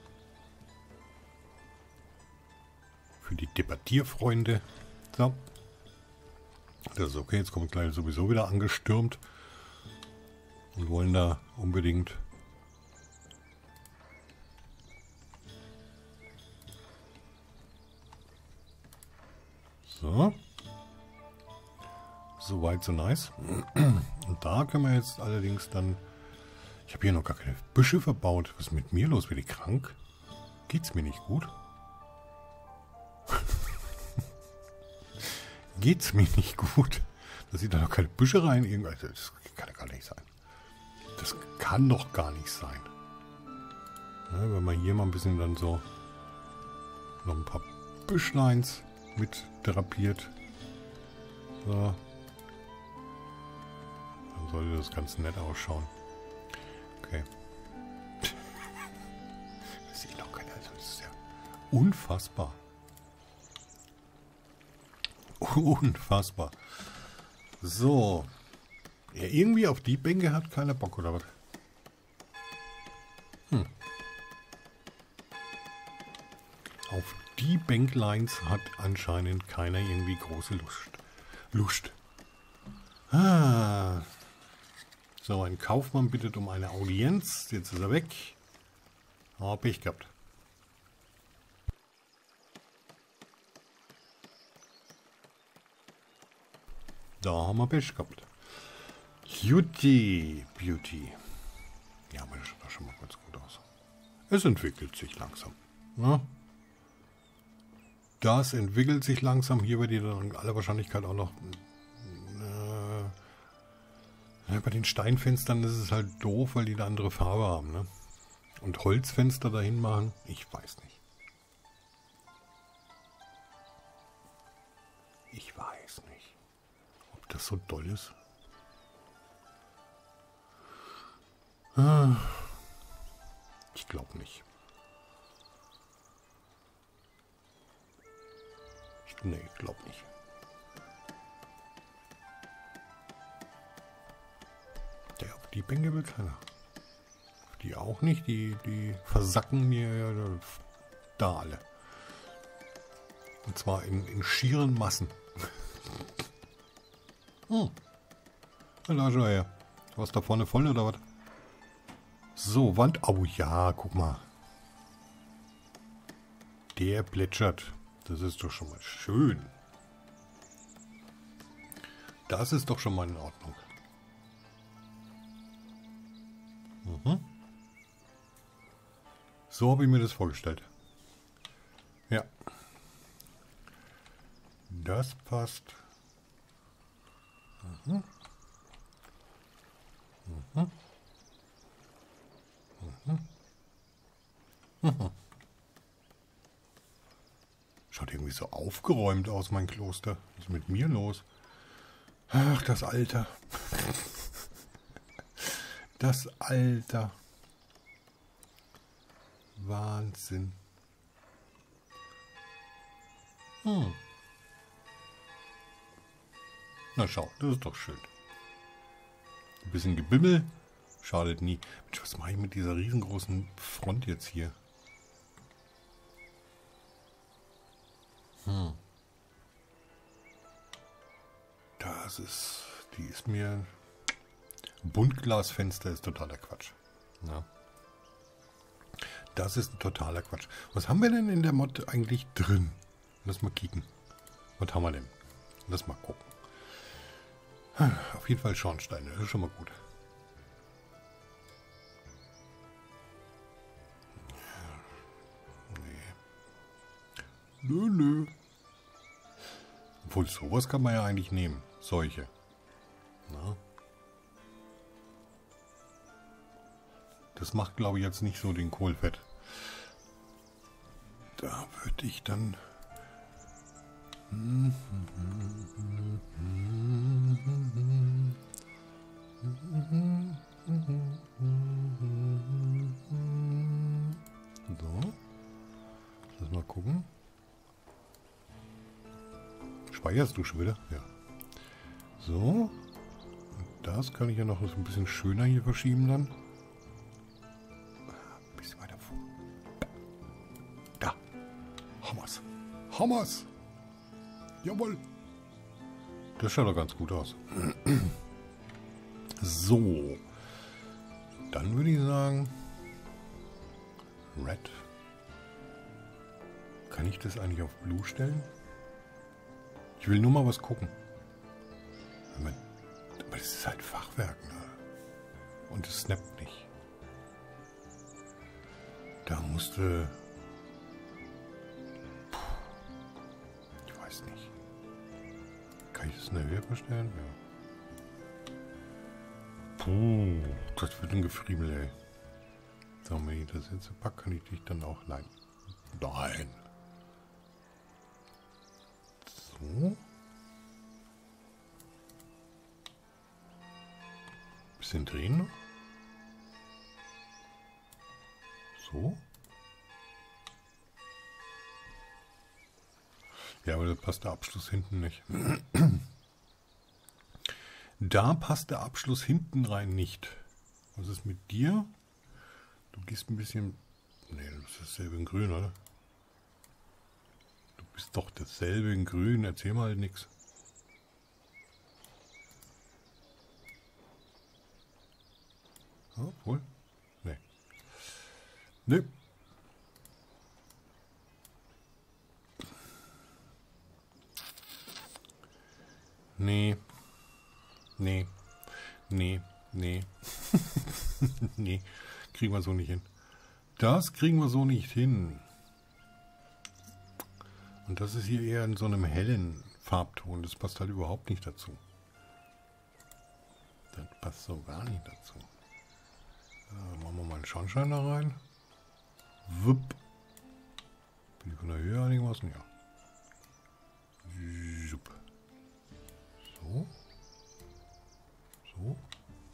Für die Debattierfreunde. So. Das ist okay. Jetzt kommt gleich sowieso wieder angestürmt. Und wollen da unbedingt... So. Soweit so nice. Und da können wir jetzt allerdings dann... Ich habe hier noch gar keine Büsche verbaut. Was ist mit mir los? Bin ich krank? Geht's mir nicht gut? Geht's mir nicht gut? Da sieht da noch keine Büsche rein. Irgendwas. Das kann ja gar nicht sein. Das kann doch gar nicht sein. Ja, wenn man hier mal ein bisschen dann so noch ein paar Büschleins mit drapiert. So. Dann sollte das ganz nett ausschauen. Okay. Das sieht doch keiner. Das ist ja unfassbar. Unfassbar. So. Ja, irgendwie auf die Bänke hat keiner Bock, oder was? Auf die Bänklines hat anscheinend keiner irgendwie große Lust. Ah. So, ein Kaufmann bittet um eine Audienz. Jetzt ist er weg. Oh, Pech gehabt. Da haben wir Pech gehabt. Beauty. Ja, aber das schaut doch schon mal ganz gut aus. Es entwickelt sich langsam. Ja? Das entwickelt sich langsam. Hier wird die dann aller Wahrscheinlichkeit auch noch... Ja, bei den Steinfenstern ist es halt doof, weil die eine andere Farbe haben, ne? Und Holzfenster dahin machen, ich weiß nicht. Ich weiß nicht, ob das so doll ist. Ich glaube nicht. Nee, ich glaube nicht. Der auf die Bänke will keiner. Auf die auch nicht. Die versacken mir da alle. Und zwar in schieren Massen. Da schau her. Was da vorne voll oder was? So, Wand. Oh ja, guck mal. Der plätschert. Das ist doch schon mal schön. Das ist doch schon mal in Ordnung. So habe ich mir das vorgestellt. Ja. Das passt. Schaut irgendwie so aufgeräumt aus, mein Kloster. Was ist mit mir los? Ach, das Alter. Das Alter. Wahnsinn. Na schau, das ist doch schön. Ein bisschen Gebimmel. Schadet nie. Mensch, was mache ich mit dieser riesengroßen Front jetzt hier? Die ist mir... Buntglasfenster ist totaler Quatsch. Ja. Das ist ein totaler Quatsch. Was haben wir denn in der Mod eigentlich drin? Lass mal kicken. Was haben wir denn? Lass mal gucken. Auf jeden Fall Schornsteine, das ist schon mal gut. Nee. Nö. Obwohl, sowas kann man ja eigentlich nehmen. Solche. Na? Das macht, glaube ich, jetzt nicht so den Kohlfett. Da würde ich dann... So. Lass mal gucken. Speicherst du schon wieder? Ja. So. Und das kann ich ja noch ein bisschen schöner hier verschieben dann. Ein bisschen weiter vor. Da. Hammers. Hammers. Jawohl. Das schaut doch ganz gut aus. So. Dann würde ich sagen... Red. Kann ich das eigentlich auf Blue stellen? Ich will nur mal was gucken. Aber das ist halt Fachwerk, ne? Und es snappt nicht. Da musste... Ich weiß nicht. Kann ich das in der Höhe verstellen? Ja. Puh, das wird ein Gefriemel, ey. So, wenn ich das jetzt packe, kann ich dich dann auch... Nein. Nein. So. Bisschen drehen noch. So. Ja, aber da passt der Abschluss hinten nicht. Da passt der Abschluss hinten rein nicht. Was ist mit dir? Du gehst ein bisschen... Nee, du bist dasselbe in grün, oder? Du bist doch dasselbe in grün. Erzähl mal halt nichts. Obwohl? Nee. Nee. Nee. Nee. Nee. Nee. Nee. Kriegen wir so nicht hin. Das kriegen wir so nicht hin. Und das ist hier eher in so einem hellen Farbton. Das passt halt überhaupt nicht dazu. Das passt so gar nicht dazu. Machen wir mal einen Schornstein da rein. Wupp. Bin ich von der Höhe einigermaßen? Ja. Jupp. So. So.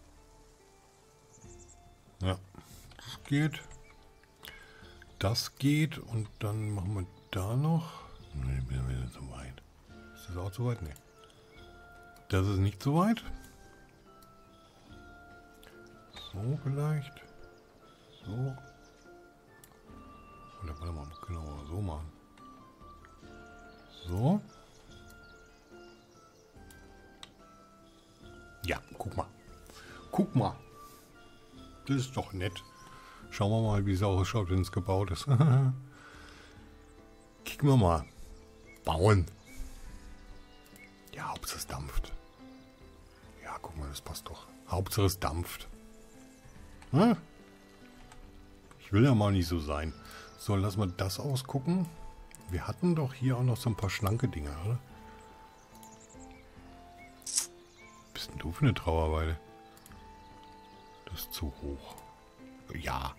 Ja. Das geht. Das geht. Und dann machen wir da noch. Ne, bin wieder zu weit. Ist das auch zu weit? Ne. Das ist nicht zu weit. So vielleicht. So. Oder warte mal, können wir so machen. So. Ja, guck mal. Guck mal. Das ist doch nett. Schauen wir mal, wie es ausschaut, wenn es gebaut ist. Kicken wir mal. Bauen. Ja, Hauptsache es dampft. Ja, guck mal, das passt doch. Hauptsache es dampft. Hm? Ich will ja mal nicht so sein. So, lass mal das ausgucken. Wir hatten doch hier auch noch so ein paar schlanke Dinger, oder? Was bist denn du für eine Trauerweide? Das ist zu hoch. Ja.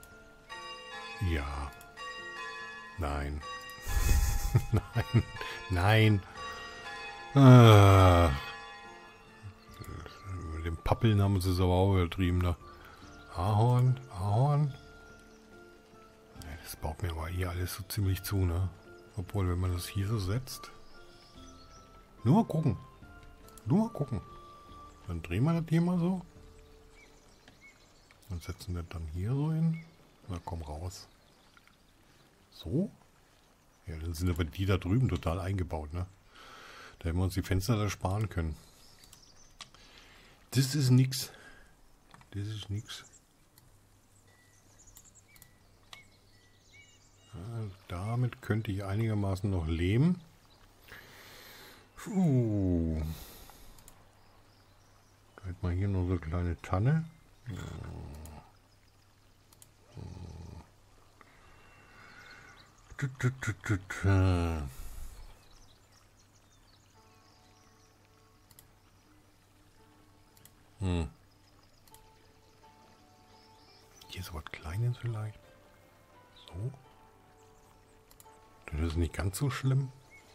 Ja. Nein. Nein. Nein. Mit dem Pappeln haben sie es aber auch übertrieben da. Ahorn. Ahorn. Das baut mir aber hier alles so ziemlich zu, ne? Obwohl, wenn man das hier so setzt. Nur mal gucken. Nur mal gucken. Dann drehen wir das hier mal so. Und setzen das dann hier so hin. Na komm raus. So. Ja, dann sind aber die da drüben total eingebaut, ne? Da hätten wir uns die Fenster da sparen können. Das ist nix. Das ist nix. Ja, damit könnte ich einigermaßen noch leben. Puh. Da hätten wir hier noch so eine kleine Tanne. Hier ist was Kleines vielleicht. So. Das ist nicht ganz so schlimm.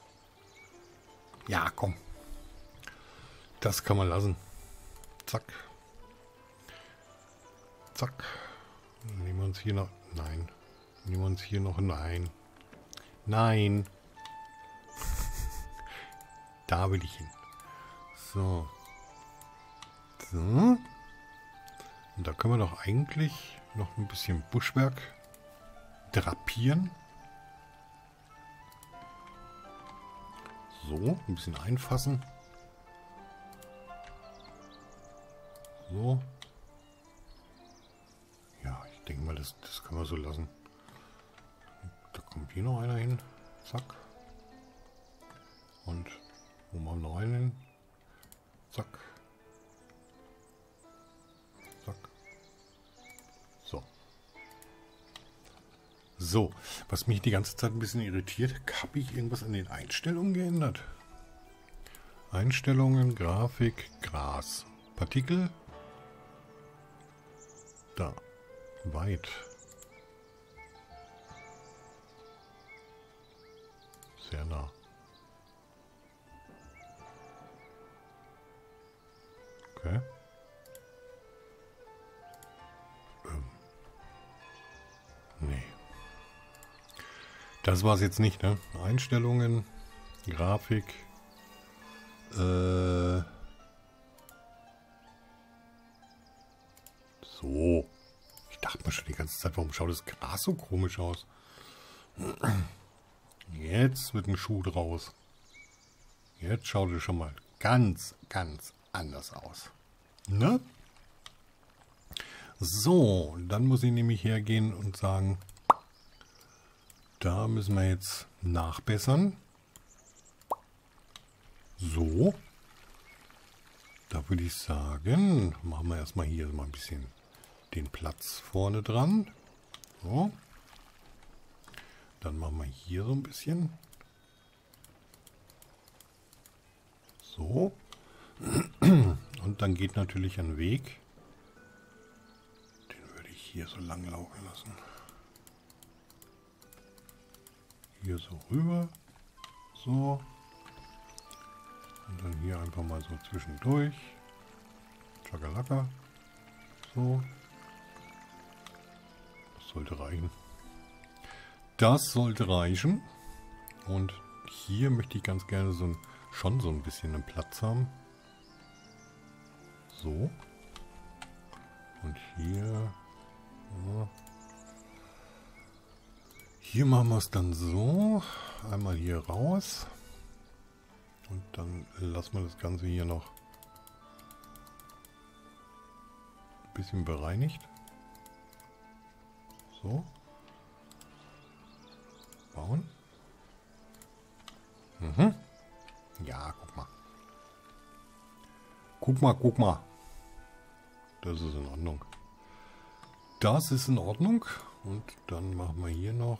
Ja, komm. Das kann man lassen. Zack. Zack. Nehmen wir uns hier noch... Nein. Nehmen wir uns hier noch... Nein. Nein. Da will ich hin. So. So. Und da können wir doch eigentlich noch ein bisschen Buschwerk drapieren. So, ein bisschen einfassen. So. Ja, ich denke mal, das können wir so lassen. Da kommt hier noch einer hin. Zack. Und wo machen wir noch einen hin? Zack. Zack. So. So, was mich die ganze Zeit ein bisschen irritiert, habe ich irgendwas an den Einstellungen geändert? Einstellungen, Grafik, Gras. Partikel. Da. Weit. Sehr nah. Okay. Nee. Das war es jetzt nicht, ne? Einstellungen, Grafik. So. Ich dachte mir schon die ganze Zeit, warum schaut das Gras so komisch aus? Jetzt wird ein Schuh draus. Jetzt schaut es schon mal ganz, ganz anders aus. Ne? So, dann muss ich nämlich hergehen und sagen, da müssen wir jetzt nachbessern. So. Da würde ich sagen, machen wir erstmal hier mal ein bisschen den Platz vorne dran. So. Dann machen wir hier so ein bisschen. So. Und dann geht natürlich ein Weg. Den würde ich hier so lang laufen lassen. Hier so rüber. So. Und dann hier einfach mal so zwischendurch. Chakalaka. So. Das sollte reichen. Das sollte reichen. Und hier möchte ich ganz gerne schon so ein bisschen einen Platz haben. So. Und hier. Ja. Hier machen wir es dann so. Einmal hier raus. Und dann lassen wir das Ganze hier noch ein bisschen bereinigt. So. Bauen. Mhm. Ja, guck mal. Guck mal, guck mal. Das ist in Ordnung. Das ist in Ordnung. Und dann machen wir hier noch.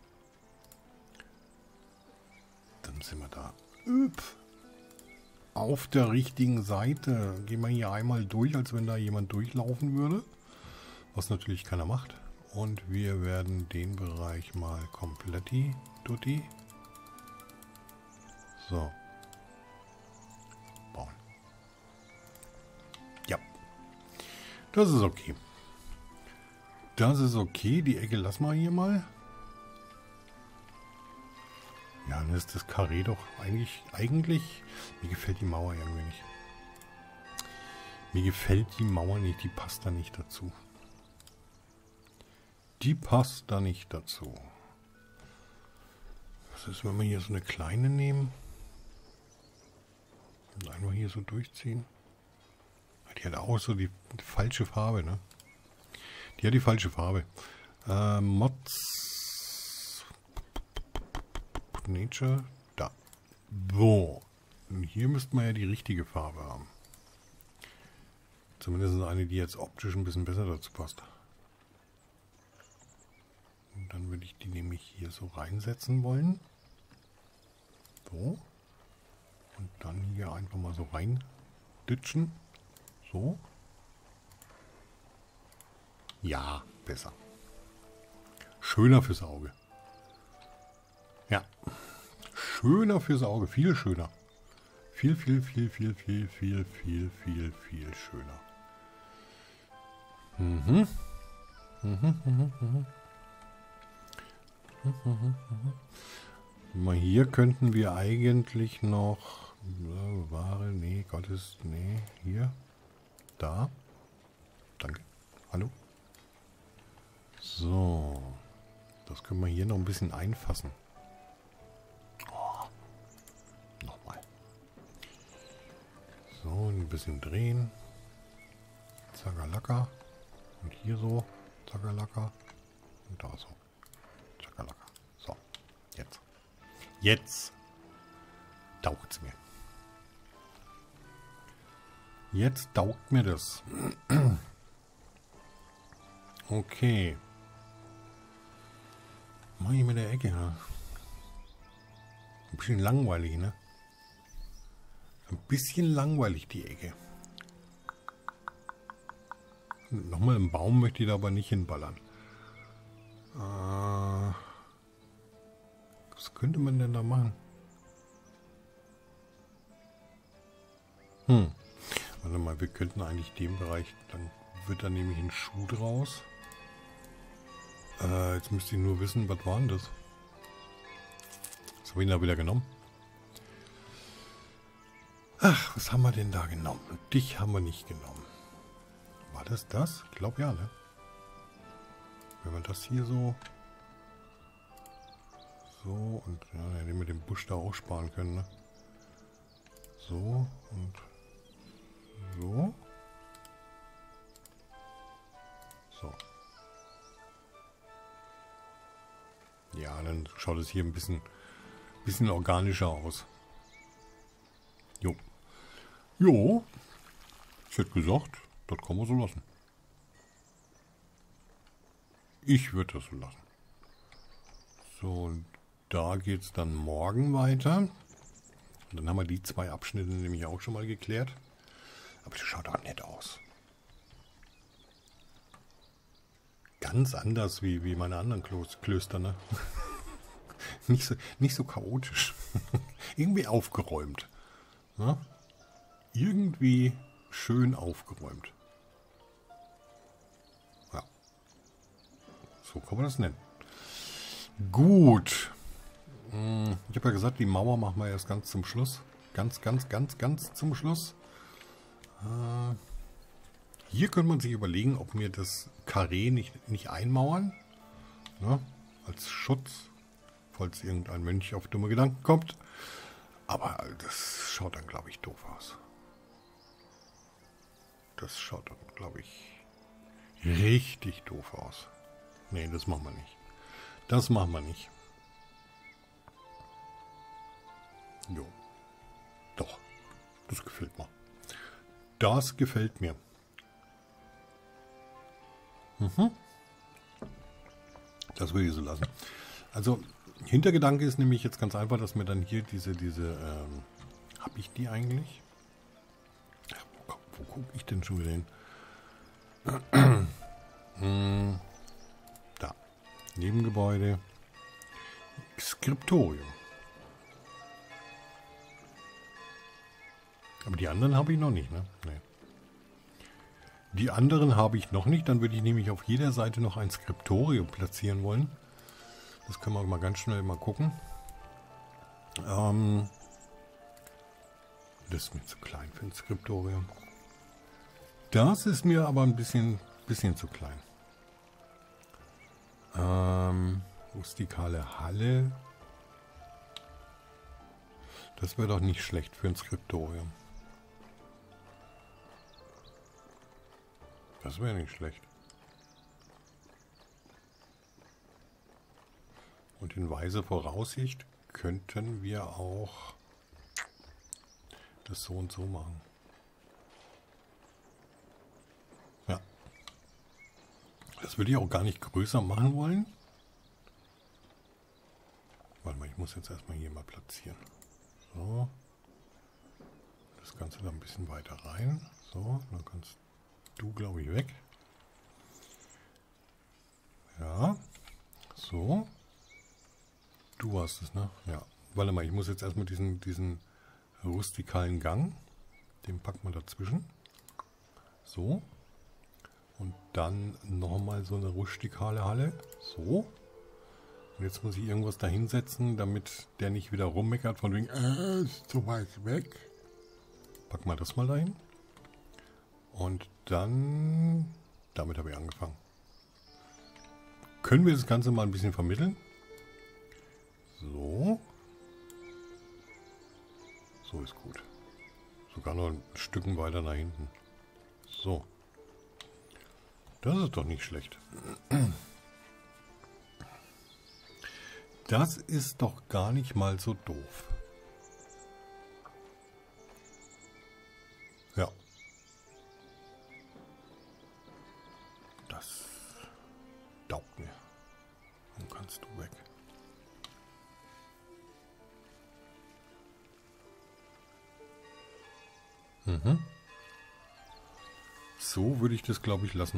Dann sind wir da. Auf der richtigen Seite. Gehen wir hier einmal durch, als wenn da jemand durchlaufen würde. Was natürlich keiner macht. Und wir werden den Bereich mal komplett dutti. So. Bauen. Ja. Das ist okay. Das ist okay. Die Ecke lassen wir hier mal. Ja, dann ist das Karree doch eigentlich... Mir gefällt die Mauer irgendwie nicht. Mir gefällt die Mauer nicht. Die passt da nicht dazu. Die passt da nicht dazu. Was ist, wenn wir hier so eine kleine nehmen? Und einfach hier so durchziehen. Die hat auch so die falsche Farbe, ne? Die hat die falsche Farbe. Mods. Nature. Da. So. Und hier müssten wir ja die richtige Farbe haben. Zumindest eine, die jetzt optisch ein bisschen besser dazu passt. Und dann würde ich die nämlich hier so reinsetzen wollen. So. Und dann hier einfach mal so rein ditchen. So. Ja, besser. Schöner fürs Auge. Ja. Schöner fürs Auge. Viel schöner. Viel schöner. Mhm. Mal hier könnten wir eigentlich noch Ware, nee, Gottes, nee, hier, da, danke, hallo. So, das können wir hier noch ein bisschen einfassen. Oh, nochmal. So, ein bisschen drehen. Zagalaka. Und hier so, Zagalaka. Und da so. Zagalaka. So, jetzt. Jetzt taugt es mir. Jetzt taugt mir das. Okay. Mach ich mit der Ecke, ja. Ein bisschen langweilig, ne? Ein bisschen langweilig, die Ecke. Nochmal einen Baum möchte ich da aber nicht hinballern. Was könnte man denn da machen? Warte mal, wir könnten eigentlich den Bereich, dann wird da nämlich ein Schuh draus. Jetzt müsste ich nur wissen, was war denn das? Was habe ich denn da wieder genommen? Ach, was haben wir denn da genommen? Dich haben wir nicht genommen. War das das? Ich glaube ja, ne? Wenn wir das hier so... So und ja, hätten wir den Busch da auch sparen können, ne? So und so. So. Ja, dann schaut es hier ein bisschen organischer aus. Jo. Jo. Ich hätte gesagt, das kann man so lassen. Ich würde das so lassen. So, und da geht es dann morgen weiter. Und dann haben wir die zwei Abschnitte nämlich auch schon mal geklärt. Aber das schaut auch nett aus. Ganz anders wie meine anderen Klöster, ne? nicht so chaotisch. Irgendwie aufgeräumt. Ne? Irgendwie schön aufgeräumt. Ja. So kann man das nennen. Gut. Ich habe ja gesagt, die Mauer machen wir erst ganz zum Schluss. Ganz zum Schluss. Hier könnte man sich überlegen, ob wir das Karree nicht einmauern. Ne? Als Schutz, falls irgendein Mönch auf dumme Gedanken kommt. Aber das schaut dann, glaube ich, doof aus. Das schaut dann, glaube ich, richtig doof aus. Nee, das machen wir nicht. Das machen wir nicht. Jo. Doch. Das gefällt mir. Das gefällt mir. Das würde ich so lassen. Also, Hintergedanke ist nämlich jetzt ganz einfach, dass wir dann hier habe ich die eigentlich? Ja, wo gucke ich denn schon wieder hin? Da. Nebengebäude. Skriptorium. Aber die anderen habe ich noch nicht, ne? Nee. Die anderen habe ich noch nicht. Dann würde ich nämlich auf jeder Seite noch ein Skriptorium platzieren wollen. Das können wir mal ganz schnell mal gucken. Das ist mir zu klein für ein Skriptorium. Das ist mir aber ein bisschen zu klein. Rustikale Halle. Das wäre doch nicht schlecht für ein Skriptorium. Das wäre nicht schlecht. Und in weise Voraussicht könnten wir auch das so und so machen. Ja. Das würde ich auch gar nicht größer machen wollen. Warte mal, ich muss jetzt erstmal hier mal platzieren. So. Das Ganze da ein bisschen weiter rein. So, dann kannst du, glaube ich, weg. Ja. So. Du warst es, ne? Ja. Warte mal, ich muss jetzt erstmal diesen rustikalen Gang, den packen wir dazwischen. So. Und dann nochmal so eine rustikale Halle. So. Und jetzt muss ich irgendwas da hinsetzen, damit der nicht wieder rummeckert von wegen, ist zu weit weg. Packen wir das mal dahin. Und dann, damit habe ich angefangen. Können wir das Ganze mal ein bisschen vermitteln? So. So ist gut. Sogar noch ein Stückchen weiter nach hinten. So. Das ist doch nicht schlecht. Das ist doch gar nicht mal so doof. Ja. Das taugt mir. Dann kannst du weg. So würde ich das, glaube ich, lassen.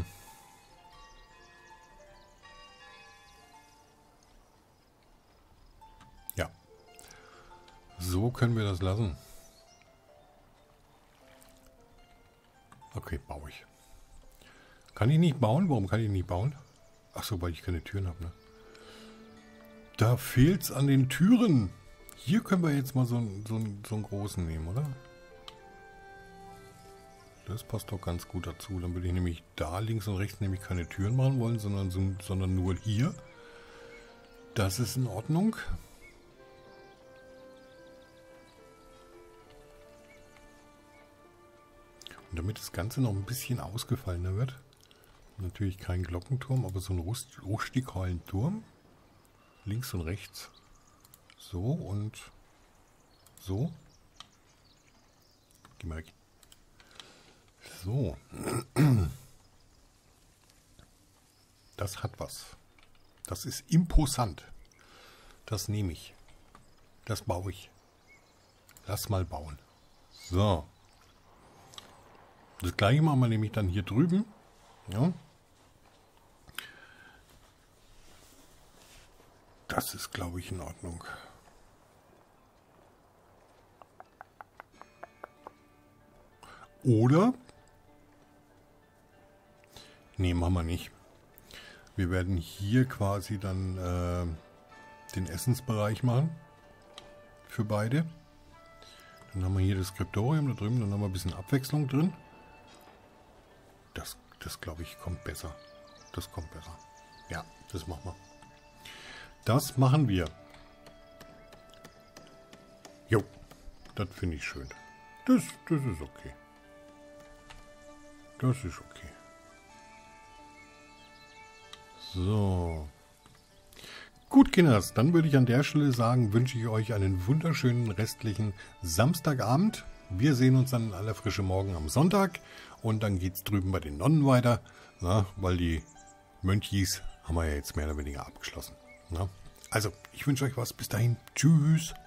Ja. So können wir das lassen. Okay, baue ich. Kann ich nicht bauen? Warum kann ich nicht bauen? Ach so, weil ich keine Türen habe, ne? Da fehlt es an den Türen. Hier können wir jetzt mal so einen großen nehmen, oder? Das passt doch ganz gut dazu. Dann würde ich nämlich da links und rechts nämlich keine Türen machen wollen, sondern nur hier. Das ist in Ordnung. Und damit das Ganze noch ein bisschen ausgefallener wird, natürlich kein Glockenturm, aber so einen rustikalen Turm. Links und rechts. So und so. Geh mal weg. So. Das hat was. Das ist imposant. Das nehme ich. Das baue ich. Lass mal bauen. So. Das gleiche machen wir nämlich dann hier drüben. Ja. Das ist, glaube ich, in Ordnung. Oder? Nee, machen wir nicht. Wir werden hier quasi dann den Essensbereich machen. Für beide. Dann haben wir hier das Skriptorium da drüben. Dann haben wir ein bisschen Abwechslung drin. Das glaube ich, kommt besser. Das kommt besser. Ja, das machen wir. Das machen wir. Jo, das finde ich schön. Das ist okay. Das ist okay. So. Gut, Kinders, dann würde ich an der Stelle sagen, wünsche ich euch einen wunderschönen restlichen Samstagabend. Wir sehen uns dann in aller Frische morgen am Sonntag. Und dann geht es drüben bei den Nonnen weiter, na, weil die Mönchis haben wir ja jetzt mehr oder weniger abgeschlossen. Na. Also, ich wünsche euch was. Bis dahin. Tschüss.